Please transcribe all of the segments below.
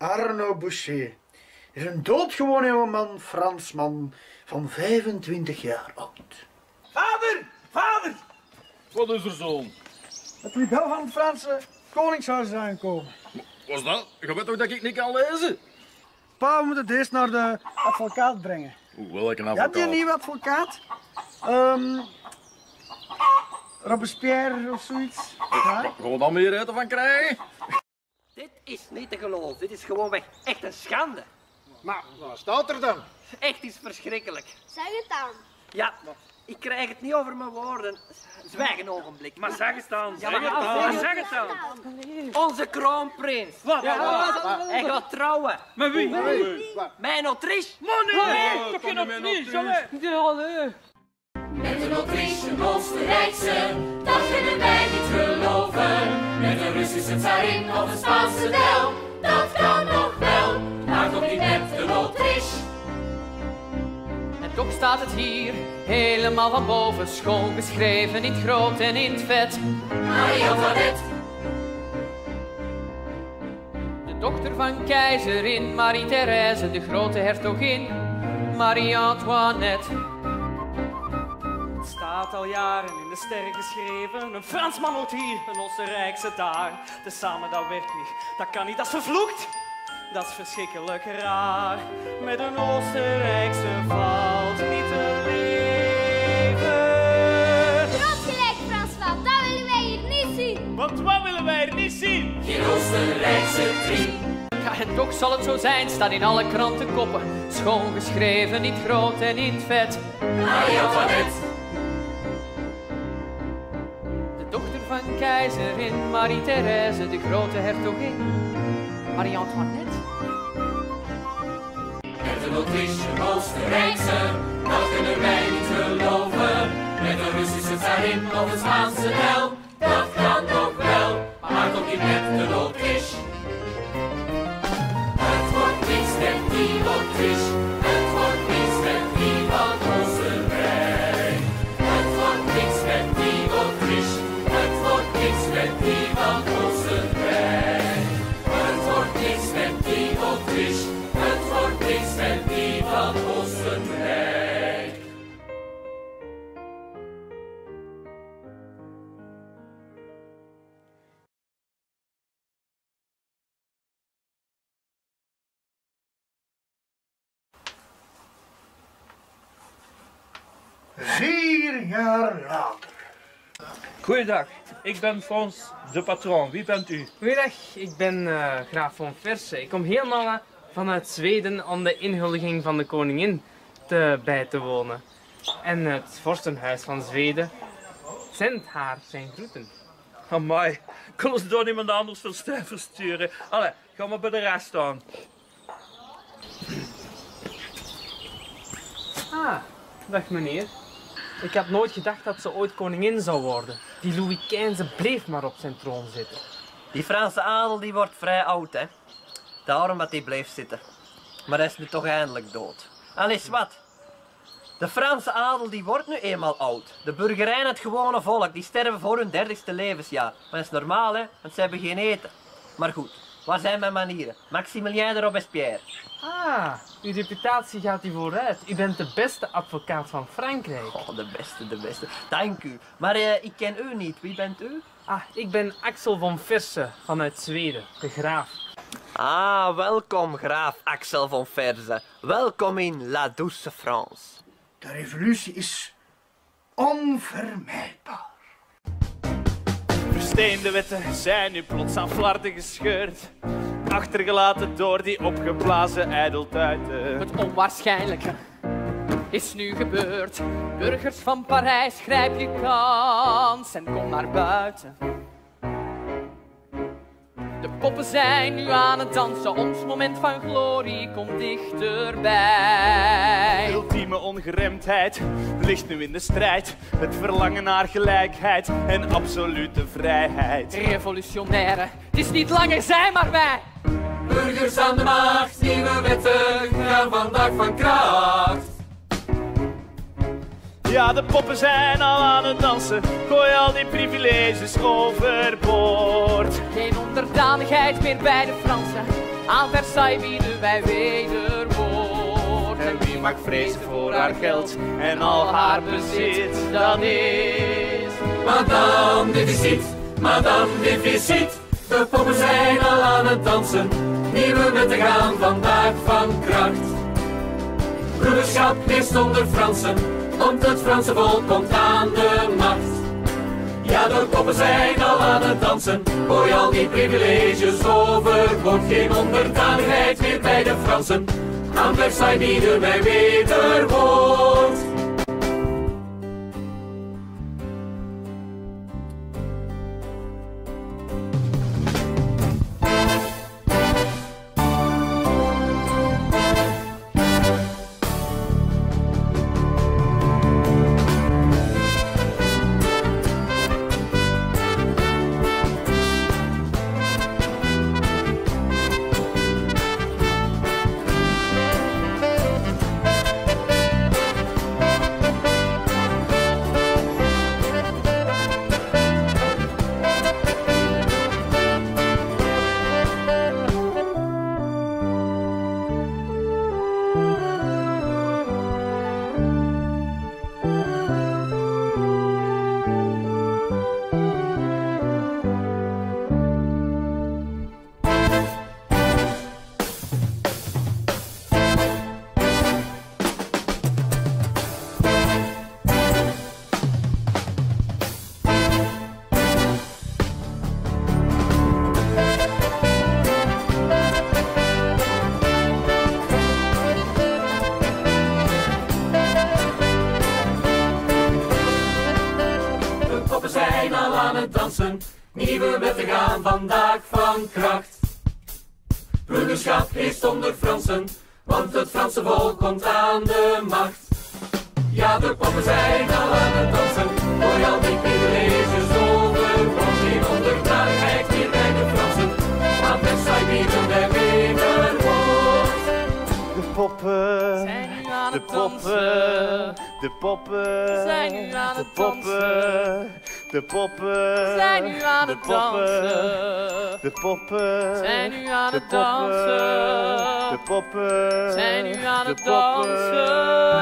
Arno Boucher is een doodgewone jongeman, Fransman, van 25 jaar oud. Vader! Vader! Wat is er, zoon? Het moet wel van het Franse koningshuis aankomen. Wat is dat? Je weet toch dat ik niet kan lezen? Pa, we moeten deze naar de advocaat brengen. Welke Je advocaat? hebt hier een nieuwe advocaat? Robespierre of zoiets. Ja? Gaan we dan meer eten van krijgen? Dit is niet te geloven. Dit is gewoonweg echt een schande. Maar wat staat er dan? Echt is verschrikkelijk. Zeg het dan. Ja, ik krijg het niet over mijn woorden. Zwijg een ogenblik. Maar zeg het dan. Ja, maar Zeg het dan. onze kroonprins. Wat? Hij gaat trouwen. Maar wie? Mijn Autriche. Man, nee! Toch geen opnieuw, Met een Autriche, een Oostenrijkse, dat kunnen wij niet geloven. Met een Russische tsarin of een Spaanse del, dat kan nog wel, maar toch niet met een Autriche. En toch staat het hier, helemaal van boven, schoon geschreven in het groot en in het vet. Marie-Antoinette. De dochter van keizerin Marie-Thérèse, de grote hertogin Marie-Antoinette. Het staat al jaren in de sterren geschreven. Een Fransman wordt hier, een Oostenrijkse daar. Tezamen dat werkt niet, dat kan niet, dat is vervloekt. Dat is verschrikkelijk raar. Met een Oostenrijkse valt niet te leven. Groot gelijk, François. Dat willen wij hier niet zien. Want wat willen wij er niet zien? Geen Oostenrijkse trie. Ja, en toch zal het zo zijn, staat in alle krantenkoppen, schoon geschreven in het groot en in het vet. Marie-Antoinette. De dochter van keizerin Marie-Thérèse, de grote hertogin Marie-Antoinette. Met een Autriche, een Oostenrijkse, dat kunnen wij niet geloven. Met een Russische tsarin of een Spaanse del, dat kan nog wel, maar toch niet met een Autriche. Het wordt niets met die Autriche, het wordt niets met die van Oostenrijk. Het wordt niets met die Autriche, het wordt niets met die van Oostenrijk. Het wordt niets met die Autriche, het wordt niets met die van Oostenrijk. Vier jaar later. Goeiedag, ik ben Frans de Patron. Wie bent u? Goeiedag, ik ben graaf von Ferse. Ik kom helemaal vanuit Zweden om de inhuldiging van de koningin bij te wonen. En het vorstenhuis van Zweden zendt haar zijn groeten. Amai, kunnen ze door iemand anders veel stijver sturen? Allee, ga maar bij de rest staan. Ah, dag meneer. Ik had nooit gedacht dat ze ooit koningin zou worden. Die Louis XV bleef maar op zijn troon zitten. Die Franse adel die wordt vrij oud, hè. Daarom dat hij bleef zitten. Maar hij is nu toch eindelijk dood. Alles wat? De Franse adel die wordt nu eenmaal oud. De burgerij en het gewone volk die sterven voor hun 30ste levensjaar. Maar dat is normaal, hè, want ze hebben geen eten. Maar goed, waar zijn mijn manieren? Maximilien de Robespierre. Ah, uw reputatie gaat u vooruit. U bent de beste advocaat van Frankrijk. Oh, de beste, de beste. Dank u. Maar ik ken u niet. Wie bent u? Ah, ik ben Axel von Ferse vanuit Zweden, de graaf. Ah, welkom, graaf Axel von Ferse. Welkom in La Douce France. De revolutie is onvermijdbaar. Versteende wetten zijn nu plots aan flarden gescheurd. Achtergelaten door die opgeblazen ijdeltuiten. Het onwaarschijnlijke is nu gebeurd. Burgers van Parijs, grijp je kans en kom naar buiten. De poppen zijn nu aan het dansen, ons moment van glorie komt dichterbij. Ultieme ongeremdheid ligt nu in de strijd. Het verlangen naar gelijkheid en absolute vrijheid. Revolutionaire, het is niet langer zij maar wij. Burgers aan de macht, nieuwe wetten gaan vandaag van kracht. Ja, de poppen zijn al aan het dansen. Gooi al die privileges overboord. Geen onderdanigheid meer bij de Fransen. Aan Versailles bieden wij wederwoord. En wie mag vrezen voor haar geld en al haar bezit, dat is Madame de Visite, Madame de Visite. De poppen zijn al aan het dansen, nieuwe wetten gaan vandaag van kracht. Broederschap heerst onder Fransen, want het Franse volk komt aan de macht. Ja, de poppen zijn al aan het dansen, gooi al die privileges overboord. Geen onderdanigheid meer bij de Fransen, aan Versailles bieden wij wederwoord. Nieuwe wetten gaan vandaag van kracht. Broederschap heerst onder Fransen, want het Franse volk komt aan de macht. Ja, de poppen zijn al aan het dansen, gooi al die privileges overboord. Geen onderdanigheid meer bij de Fransen, aan Versailles bieden wij wederwoord. De poppen zijn nu aan het dansen. De poppen zijn nu aan het dansen. De poppen zijn nu aan het dansen. De poppen zijn nu aan het dansen. De poppen zijn nu aan het dansen.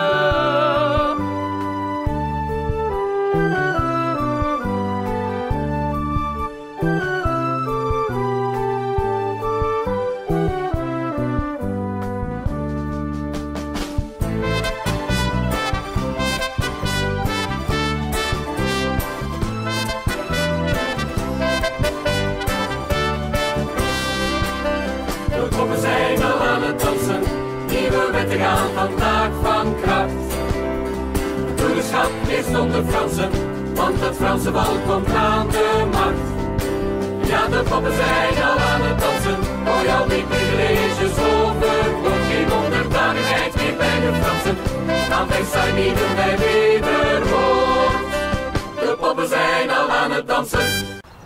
Wetten gaan vandaag van kracht. Broederschap heerst onder Fransen, want het Franse volk komt aan de macht. Ja, de poppen zijn al aan het dansen, gooi al die privileges overboord. Geen onderdanigheid meer bij de Fransen, aan Versailles bieden wij wederwoord. De poppen zijn al aan het dansen.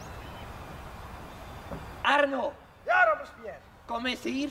Arno, Ja, Robespierre. kom eens hier.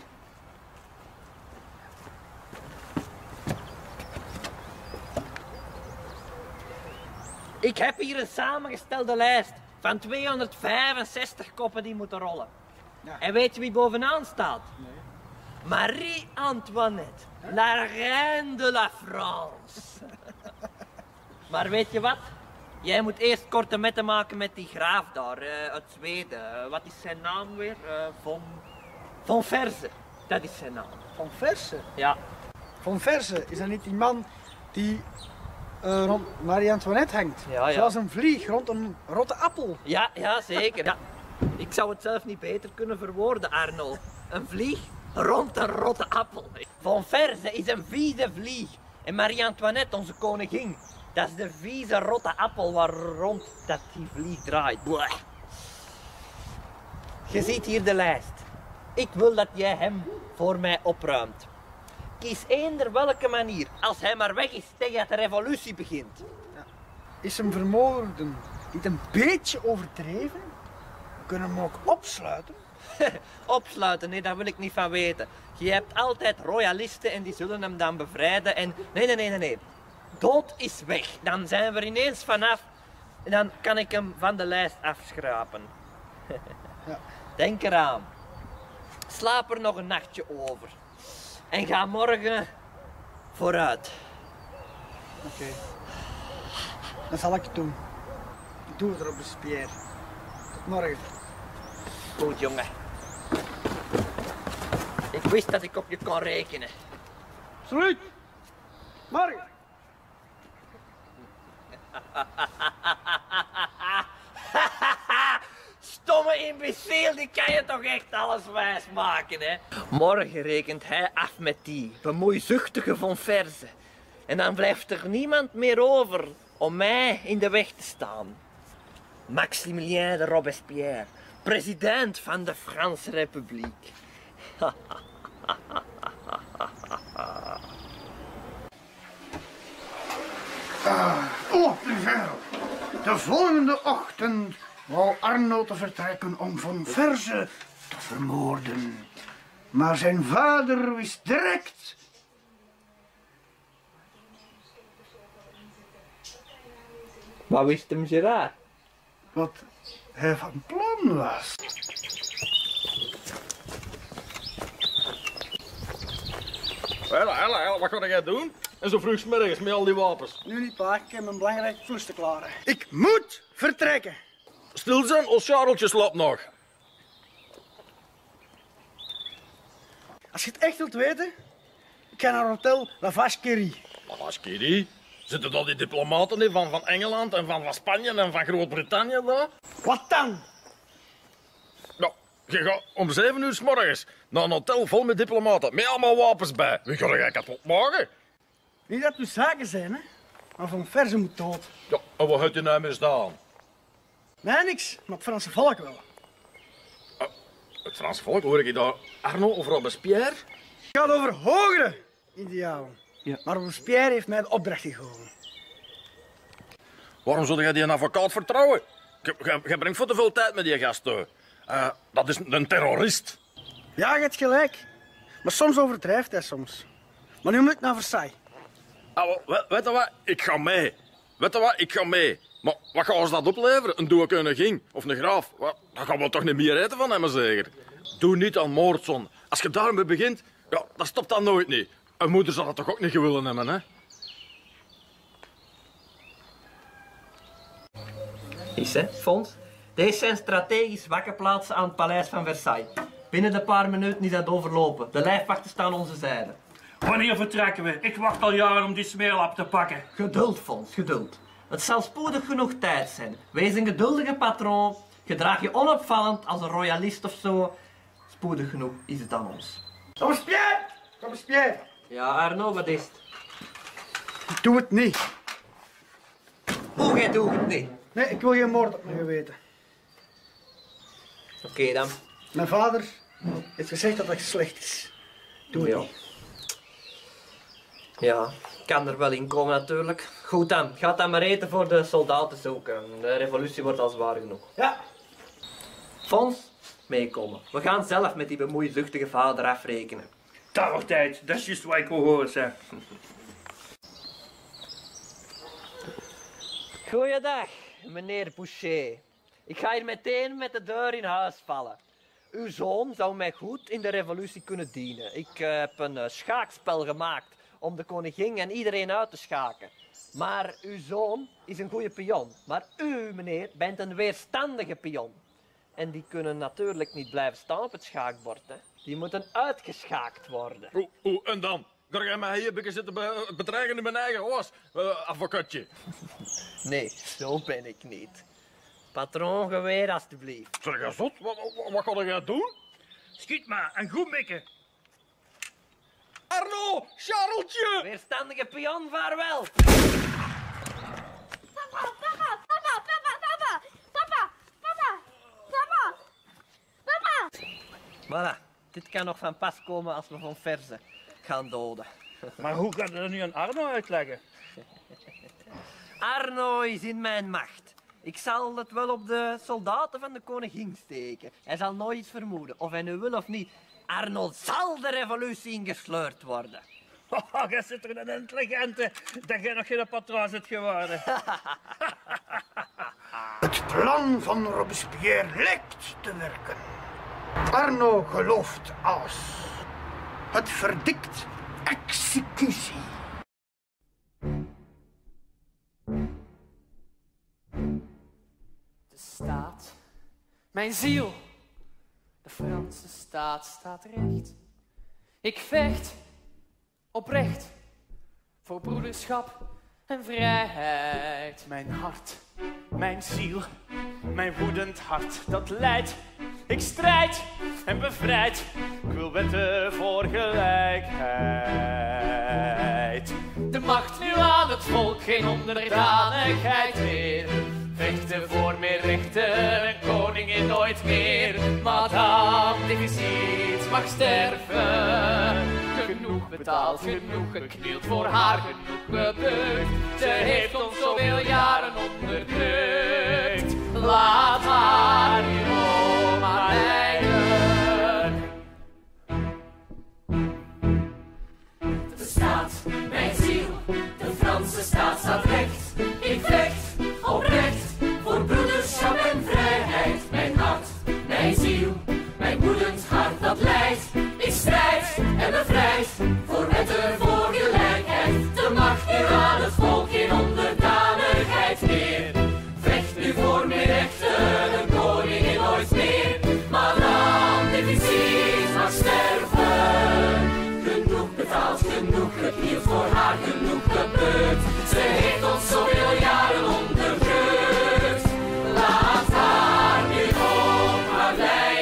Ik heb hier een samengestelde lijst van 265 koppen die moeten rollen. Ja. En weet je wie bovenaan staat? Nee. Marie-Antoinette, la reine de la France. Maar weet je wat? Jij moet eerst korte metten maken met die graaf daar uit Zweden. Wat is zijn naam weer? Von Verse. Dat is zijn naam. Van Verse. Ja. Van Verse, is dat niet die man die rond Marie-Antoinette hangt? Ja, ja. Zoals een vlieg rond een rotte appel. Ja, ja, zeker. Ja. Ik zou het zelf niet beter kunnen verwoorden, Arno. Een vlieg rond een rotte appel. Von Verse is een vieze vlieg. En Marie-Antoinette, onze koningin, dat is de vieze rotte appel waar rond dat die vlieg draait. Blah. Je ziet hier de lijst. Ik wil dat jij hem voor mij opruimt. Kies eender welke manier, als hij maar weg is tegen dat de revolutie begint. Ja. Is hem vermoorden niet een beetje overdreven? We kunnen hem ook opsluiten. Opsluiten, nee, daar wil ik niet van weten. Je hebt altijd royalisten en die zullen hem dan bevrijden en... Nee. Dood is weg. Dan zijn we er ineens vanaf en dan kan ik hem van de lijst afschrapen. Ja. Denk eraan. Slaap er nog een nachtje over. En ga morgen vooruit. Oké. Dan zal ik het doen. Ik doe het, Robespierre. Tot morgen. Goed, jongen. Ik wist dat ik op je kon rekenen. Salut! Morgen! Stomme imbeciel, die kan je toch echt alles wijs maken, hè? Morgen rekent hij af met die bemoeizuchtige Von Verze. En dan blijft er niemand meer over om mij in de weg te staan. Maximilien de Robespierre, president van de Franse Republiek. De volgende ochtend wou Arno te vertrekken om Von Verze te vermoorden. Maar zijn vader wist direct. Wat wist hem Gerard? Wat hij van plan was. Hela, wat ga jij doen? En zo vroeg 's middags met al die wapens. Nu niet, pa. Ik heb mijn belangrijke flus te klaren. Ik moet vertrekken. Stil zijn, ons Charlotje slaapt nog. Als je het echt wilt weten, ik ga naar Hotel La Vacherie. La Vacherie? Zitten daar die diplomaten in van Engeland en van Spanje en van Groot-Brittannië daar? Wat dan? Nou, je gaat om 7 uur 's morgens naar een hotel vol met diplomaten, met allemaal wapens bij. Wie ga jij kapot maken? Niet dat het zaken zijn, hè? Maar Von Verze moet dood. Ja, en wat had je nou misdaan? Nee, niks. Maar het Franse volk wel. Het Franse volk, hoor ik daar Arno of Robespierre? Het gaat over hogere idealen. Ja. Maar Robespierre heeft mij de opdracht gegeven. Waarom zou jij die een advocaat vertrouwen? Je brengt veel te veel tijd met die gasten. Dat is een terrorist. Ja, je hebt gelijk. Maar soms overdrijft hij soms. Maar nu moet ik naar Versailles. Weet je wat? Ik ga mee. Weet je wat? Ik ga mee. Maar wat gaat ons dat opleveren? Een doe-koningin of een graaf? Dan gaan we toch niet meer eten van hem, zeker? Doe niet aan moordson. Als je daarmee begint, ja, dan stopt dat nooit niet. Een moeder zal dat toch ook niet willen hebben, hè? Is hè, Fons? Deze zijn strategisch zwakke plaatsen aan het paleis van Versailles. Binnen de paar minuten is dat overlopen. De lijfwachten staan aan onze zijde. Wanneer vertrekken we? Ik wacht al jaren om die smeerlap te pakken. Geduld, Fons, geduld. Het zal spoedig genoeg tijd zijn. Wees een geduldige patroon. Gedraag je onopvallend als een royalist of zo. Spoedig genoeg is het aan ons. Robespierre! Robespierre! Ja, Arno, wat is het? Ik doe het niet. Hoe, jij doet het niet? Nee, ik wil geen moord op mijn geweten. Oké dan. Mijn vader heeft gezegd dat het slecht is. Doe het niet. Ja, kan er wel in komen natuurlijk. Goed dan, ga dan maar eten voor de soldaten zoeken. De revolutie wordt al zwaar genoeg. Ja. Fons, meekomen. We gaan zelf met die bemoeizuchtige vader afrekenen. Dat wordt tijd, dat is juist wat ik wil horen, zeg. Goeiedag, meneer Boucher. Ik ga hier meteen met de deur in huis vallen. Uw zoon zou mij goed in de revolutie kunnen dienen. Ik heb een schaakspel gemaakt om de koningin en iedereen uit te schaken. Maar uw zoon is een goede pion. Maar u, meneer, bent een weerstandige pion. En die kunnen natuurlijk niet blijven staan op het schaakbord. Hè. Die moeten uitgeschaakt worden. En dan? Ga jij mij hier zitten bedreigen in mijn eigen huis, advocaatje? Nee, zo ben ik niet. Patroongeweer, alstublieft. Zeg je zot? Wat ga jij doen? Schiet maar en goed mikken. Arno, Charlotje! Weerstandige pion, vaarwel! Voilà, dit kan nog van pas komen als we Von Verze gaan doden. Maar hoe gaat dat nu aan Arno uitleggen? Arno is in mijn macht. Ik zal het wel op de soldaten van de koningin steken. Hij zal nooit iets vermoeden, of hij nu wil of niet. Arno zal de revolutie ingesleurd worden. Oh, jij zit er een intelligente dat jij nog geen patroon zit geworden. Het plan van Robespierre lijkt te werken. Arno gelooft alles. Het verdikt executie. De staat, mijn ziel, de Franse staat staat recht. Ik vecht oprecht voor broederschap en vrijheid. Mijn hart, mijn ziel, mijn woedend hart, dat leidt. Ik strijd en bevrijd, ik wil wetten voor gelijkheid. De macht nu aan het volk, geen onderdanigheid meer. Vechten voor meer rechten, een koningin nooit meer. Madame de Visite mag sterven. Genoeg betaald, genoeg geknield voor haar, genoeg gebukt. Ze heeft ons zoveel jaren onderdrukt. Laat haar nu maar lijden. De staat, mijn ziel, de Franse staat staat recht. Ik vecht oprecht voor broederschap en vrijheid. Mijn hart, mijn ziel, mijn woedend hart dat leidt. Ik strijd en bevrijd voor wetten voor gelijkheid. De macht nu aan het volk, geen onderdanigheid meer. Vecht nu voor meer rechten, een koningin nooit meer. Madame de Visite mag sterven. Genoeg betaald, genoeg geknield voor haar, genoeg gebeurd. Ze heeft ons zoveel jaren onderdrukt. Laat haar nu ook maar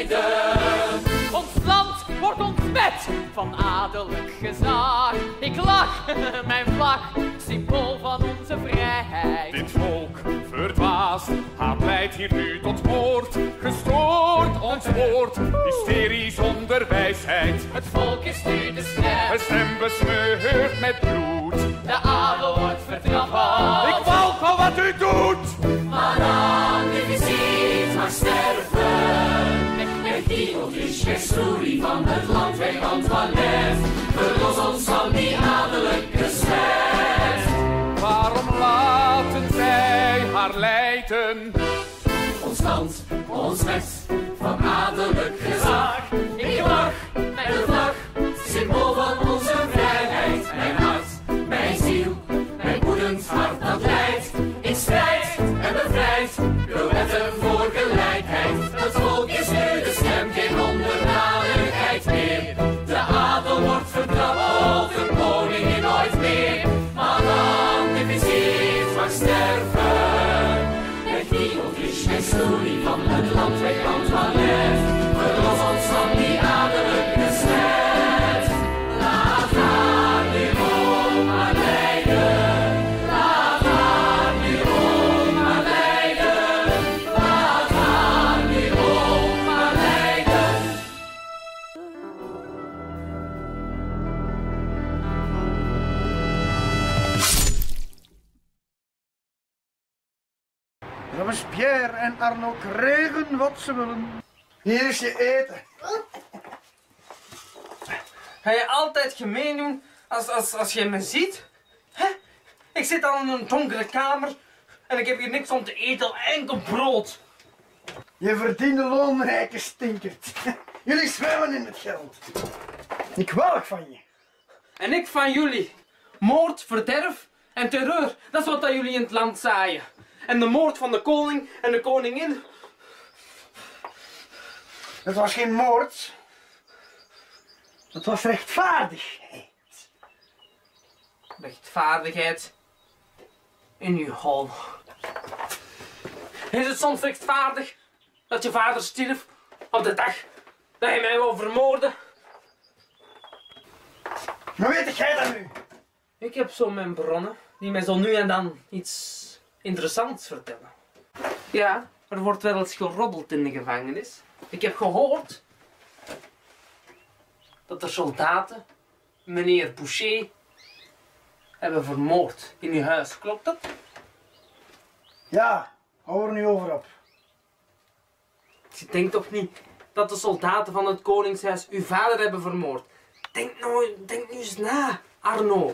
lijden. Ons land wordt ontbet van adellijk gezag. Ik lach, mijn vlag, symbool van onze vrijheid. Dit volk verdwaast, haat leidt hier nu tot moord. Gestoord ons woord, hysterisch zonder wijsheid. Het volk is nu de stem, Een stem besmeurd met bloed. de adel wordt vertrappeld. Ik wou van wat u doet! Madame de Visite mag sterven. Met die Autriche van het land weg Antoinette. Verlos ons van die adellijke smet. Waarom laten zij haar lijden? Ons land, ons recht van adellijk gezag. Ik lach, mijn vlag, symbool van onze vrijheid. Mijn hart, mijn ziel, mijn woedend hart dat leidt. Ik strijd en bevrijd, wil wetten voor gelijkheid. Het volk is nu de stem, geen onderdanigheid meer. De adel wordt vertrappeld, de koningin nooit meer. Madame de Visite mag sterven. Met die Autriche van het land weg Antoinette. Verlos ons van die adellijke smet. Laat haar nu ook maar lijden. Laat haar nu ook maar lijden. Laat haar nu ook maar lijden. Robespierre en Arno kregen wat ze willen. Hier is je eten. Ga je altijd gemeen doen als je me ziet? Hè? Ik zit al in een donkere kamer en ik heb hier niks om te eten, enkel brood. Je verdiende loonrijke stinkert. Jullie zwemmen in het geld. Ik walg van je. En ik van jullie. Moord, verderf en terreur, dat is wat dat jullie in het land zaaien. En de moord van de koning en de koningin. Het was geen moord. Het was rechtvaardigheid. Rechtvaardigheid in uw hol. Is het soms rechtvaardig dat je vader stierf op de dag dat je mij wou vermoorden? Maar weet jij dat nu? Ik heb zo mijn bronnen die mij zo nu en dan iets interessants vertellen. Ja, er wordt wel eens geroddeld in de gevangenis. Ik heb gehoord dat de soldaten meneer Boucher hebben vermoord in uw huis. Klopt dat? Ja, hou er nu over op. Je denkt toch niet dat de soldaten van het koningshuis uw vader hebben vermoord? Denk nu eens na, Arno.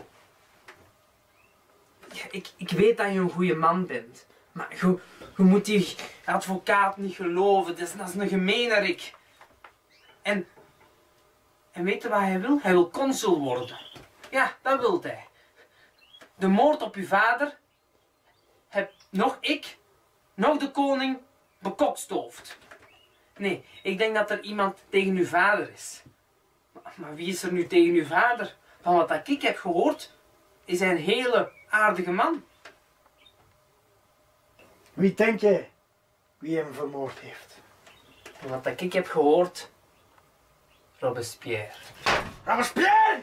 Ja, ik weet dat je een goede man bent. Maar je moet die advocaat niet geloven. Dat is een gemeenerik. En weet je wat hij wil? Hij wil consul worden. Ja, dat wil hij. De moord op uw vader heb nog ik, nog de koning bekokstoofd. Nee, ik denk dat er iemand tegen uw vader is. Maar wie is er nu tegen uw vader? Van wat ik heb gehoord, is hij een hele aardige man. Wie denk jij wie hem vermoord heeft? Van wat ik heb gehoord, Robespierre. Robespierre!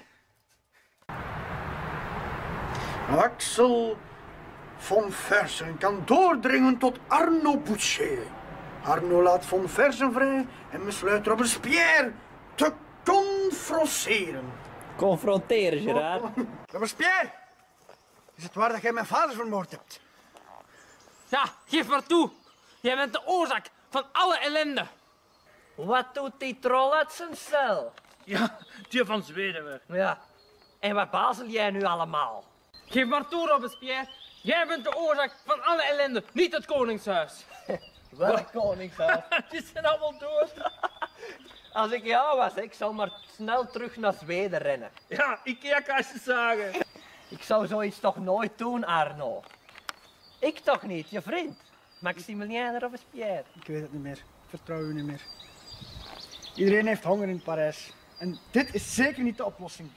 Axel von Fersen kan doordringen tot Arno Boucher. Arno laat von Fersen vrij en besluit Robespierre te confronteren. Confronteren, Gerard. Robespierre, is het waar dat jij mijn vader vermoord hebt? Ja, geef maar toe. Jij bent de oorzaak van alle ellende. Wat doet die troll uit zijn cel? Ja, die van Zweden weer. Ja, en wat bazel jij nu allemaal? Geef maar toe, Robespierre. Jij bent de oorzaak van alle ellende, niet het koningshuis. Welk koningshuis? Die zijn allemaal dood. Als ik jou was, ik zou maar snel terug naar Zweden rennen. Ja, IKEA-kastjes zagen. Ik zou zoiets toch nooit doen, Arno. Ik toch niet, je vriend. Maximilien Robespierre. Ik weet het niet meer. Ik vertrouw u niet meer. Iedereen heeft honger in Parijs. En dit is zeker niet de oplossing.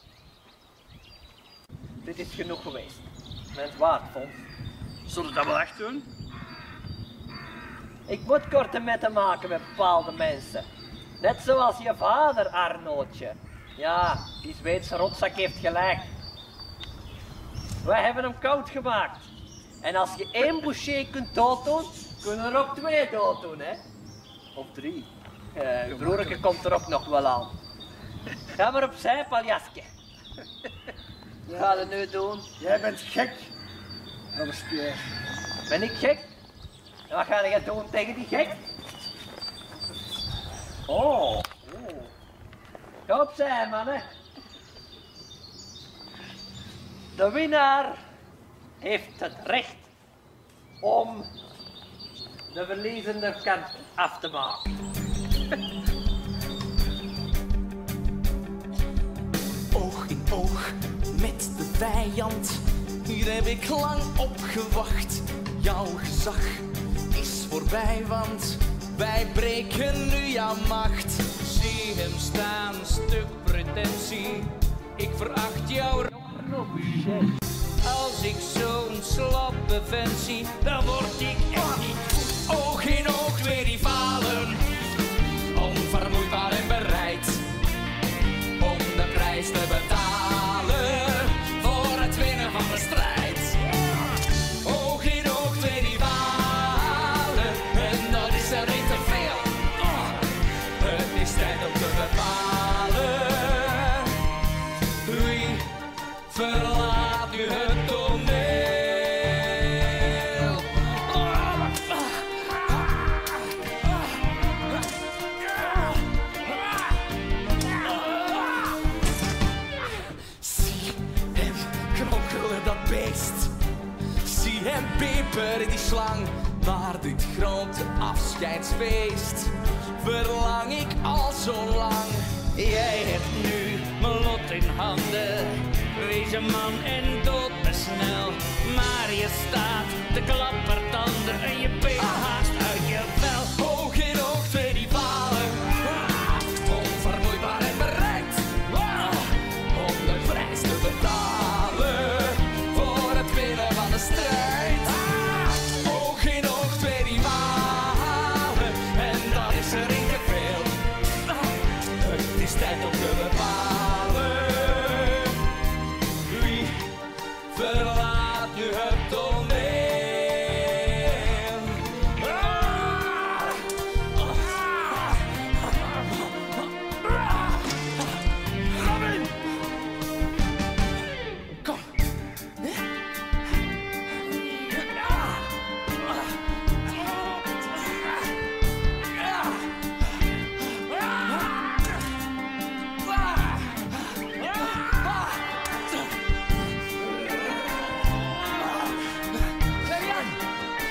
Dit is genoeg geweest. Mijn zwaardfonds. Zullen we dat wel echt doen? Ik moet korte metten maken met bepaalde mensen. Net zoals je vader, Arnootje. Ja, die Zweedse rotzak heeft gelijk. Wij hebben hem koud gemaakt. En als je 1 Boucher kunt dooddoen, kunnen er ook 2 dooddoen, hè? Of 3. Je broertje komt er ook nog wel aan. Ga maar opzij, paljasje. Wat ga je nu doen? Jij bent gek, Robespierre. Ben ik gek? En wat ga je doen tegen die gek? Oh. Ga opzij, mannen. De winnaar heeft het recht om de verliezende kant af te maken. Oog in oog met de vijand, hier heb ik lang op gewacht. Jouw gezag is voorbij, want wij breken nu jouw macht. Zie hem staan, stuk pretentie, ik veracht jou. Als ik zo'n slappe vent zie, dan word ik echt niet goed. Oog in oog, 2 rivalen, onvermoeibaar en bereid om de prijs te betalen voor het winnen van de strijd. Oog in oog, 2 rivalen, en dat is er niet te veel. Het is tijd om te bepalen wie verlaat nu het toneel. Zie hem knokkelen, dat beest. Zie hem peperen, die slang. Naar dit grote afscheidsfeest verlang ik al zo lang. Jij hebt nu mijn lot in handen. Wees een man en dood me snel. Maar je staat te klappertanden en je peet haast uit je vel. Oog in oog, 2 rivalen, onvermoeibaar en bereid om de prijs te betalen voor het winnen van de strijd. Oog in oog, 2 rivalen, en dat is er niet te veel. Het is tijd om te bepalen wie verlaat nu het toneel. Robin! Kom.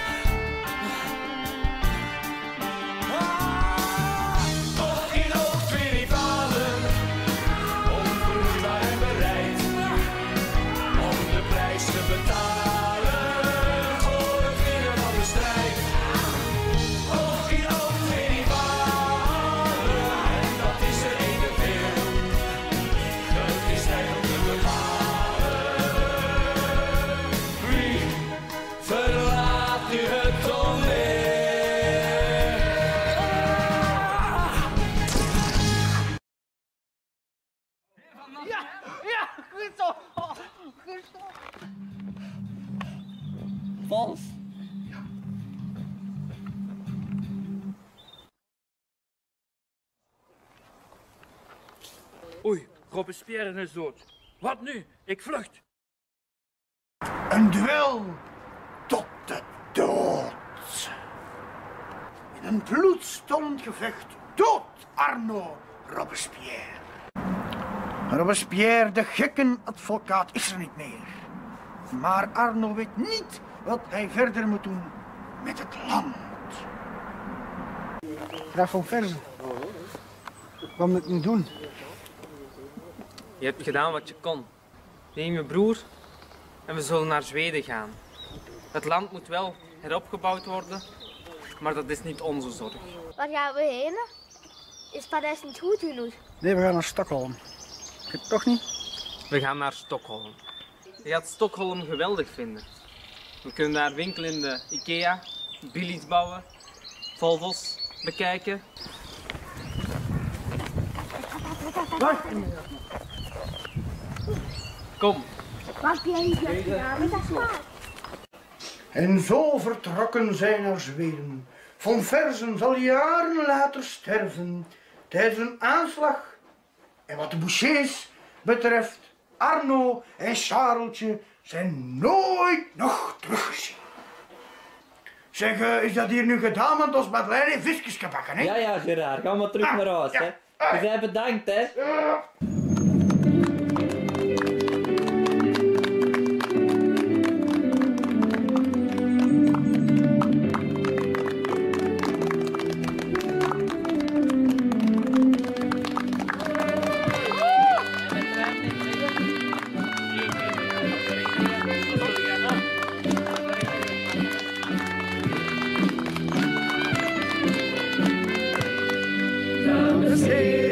Oog in oog, 2 Oei, Robespierre is dood. Wat nu? Ik vlucht. Een duel tot de dood. In een bloedstollend gevecht dood Arno Robespierre. Robespierre, de gekkenadvocaat, is er niet meer. Maar Arno weet niet wat hij verder moet doen met het land. Graaf van Verzen, wat moet ik nu doen? Je hebt gedaan wat je kon. Neem je broer en we zullen naar Zweden gaan. Het land moet wel heropgebouwd worden, maar dat is niet onze zorg. Waar gaan we heen? Is Parijs niet goed genoeg? Nee, we gaan naar Stockholm. Ik toch niet? We gaan naar Stockholm. Je gaat Stockholm geweldig vinden. We kunnen daar winkelen in de Ikea, Billy's bouwen, Volvo's bekijken. Kom. Wat ben je gedaan met dat zwaard? En zo vertrokken zij naar Zweden. Von Verzen zal jaren later sterven tijdens een aanslag. En wat de Bouchers betreft, Arno en Charletje zijn nooit nog teruggezien. Zeg, is dat hier nu gedaan, want ons Madeleine heeft visjes gebakken, hè? Ja, Gerard, ga maar terug naar huis, hè. Je bent bedankt, hè. Dames en heren.